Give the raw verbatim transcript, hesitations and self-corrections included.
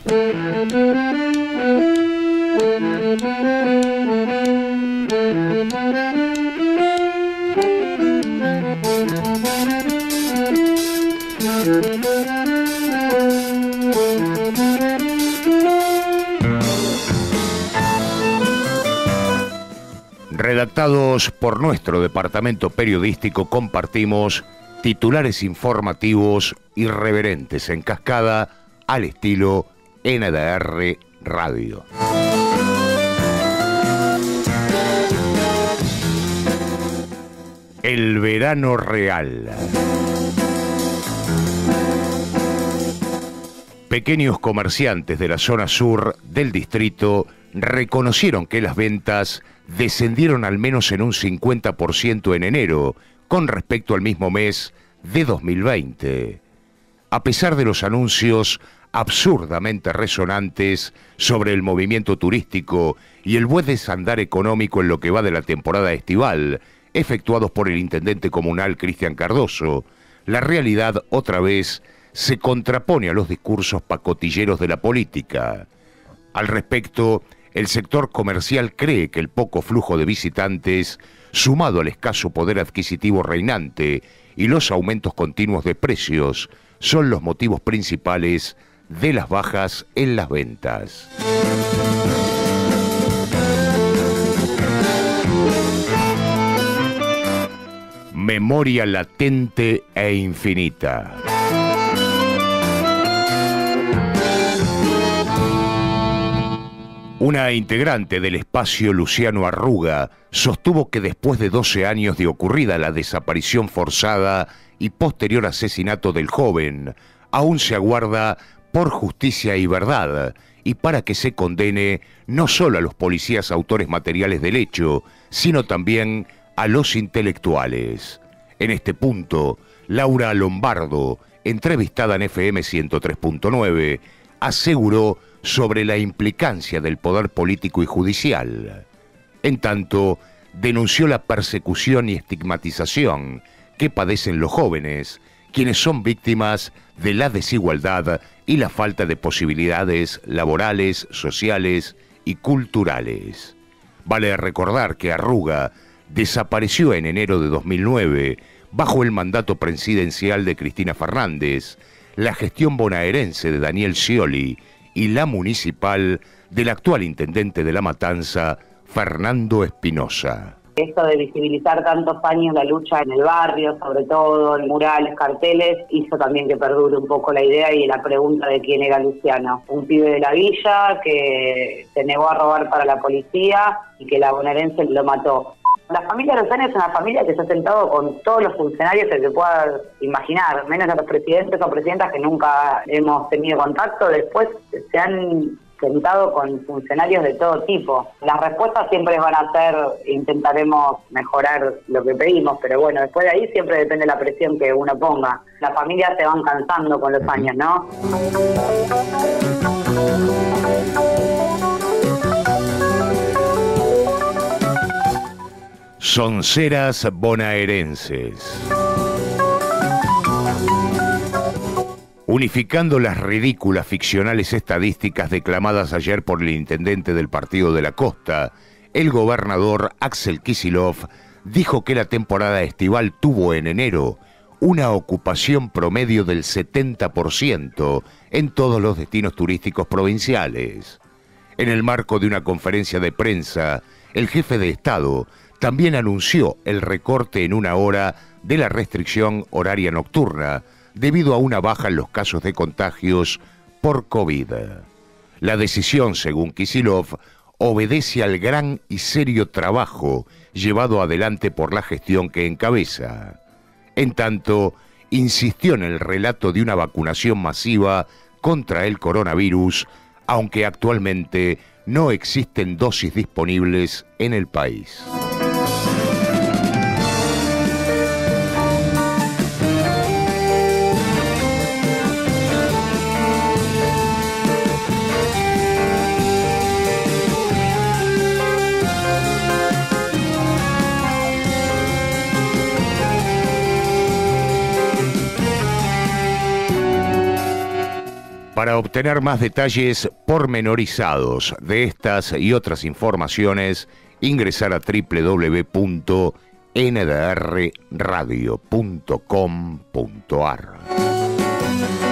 Redactados por nuestro departamento periodístico, compartimos titulares informativos irreverentes en cascada al estilo N D R Radio. El verano real. Pequeños comerciantes de la zona sur del distrito reconocieron que las ventas descendieron al menos en un cincuenta por ciento en enero con respecto al mismo mes de dos mil veinte. A pesar de los anuncios absurdamente resonantes sobre el movimiento turístico y el buen desandar económico en lo que va de la temporada estival, efectuados por el intendente comunal Cristian Cardoso, la realidad otra vez se contrapone a los discursos pacotilleros de la política. Al respecto, el sector comercial cree que el poco flujo de visitantes, sumado al escaso poder adquisitivo reinante y los aumentos continuos de precios, son los motivos principales de las bajas en las ventas. Memoria latente e infinita. Una integrante del espacio, Luciano Arruga, sostuvo que después de doce años de ocurrida la desaparición forzada y posterior asesinato del joven, aún se aguarda por justicia y verdad, y para que se condene no solo a los policías autores materiales del hecho, sino también a los intelectuales. En este punto, Laura Lombardo, entrevistada en F M ciento tres punto nueve, aseguró sobre la implicancia del poder político y judicial. En tanto, denunció la persecución y estigmatización que padecen los jóvenes, quienes son víctimas de la desigualdad y la falta de posibilidades laborales, sociales y culturales. Vale recordar que Arruga desapareció en enero de dos mil nueve bajo el mandato presidencial de Cristina Fernández, la gestión bonaerense de Daniel Scioli y la municipal del actual intendente de La Matanza, Fernando Espinosa. Esto de visibilizar tantos años la lucha en el barrio, sobre todo en murales, carteles, hizo también que perdure un poco la idea y la pregunta de quién era Luciano. Un pibe de la villa que se negó a robar para la policía y que la bonaerense lo mató. La familia Lozano es una familia que se ha sentado con todos los funcionarios que se pueda imaginar, menos a los presidentes o presidentas que nunca hemos tenido contacto. Después se han sentado con funcionarios de todo tipo. Las respuestas siempre van a ser, intentaremos mejorar lo que pedimos, pero bueno, después de ahí siempre depende de la presión que uno ponga. Las familias se van cansando con los años, ¿no? Sonceras bonaerenses. Unificando las ridículas ficcionales estadísticas declamadas ayer por el intendente del Partido de la Costa, el gobernador Axel Kicillof dijo que la temporada estival tuvo en enero una ocupación promedio del setenta por ciento en todos los destinos turísticos provinciales. En el marco de una conferencia de prensa, el jefe de Estado también anunció el recorte en una hora de la restricción horaria nocturna debido a una baja en los casos de contagios por COVID. La decisión, según Kicillof, obedece al gran y serio trabajo llevado adelante por la gestión que encabeza. En tanto, insistió en el relato de una vacunación masiva contra el coronavirus, aunque actualmente no existen dosis disponibles en el país. Para obtener más detalles pormenorizados de estas y otras informaciones, ingresar a doble u doble u doble u punto n d r radio punto com punto a r.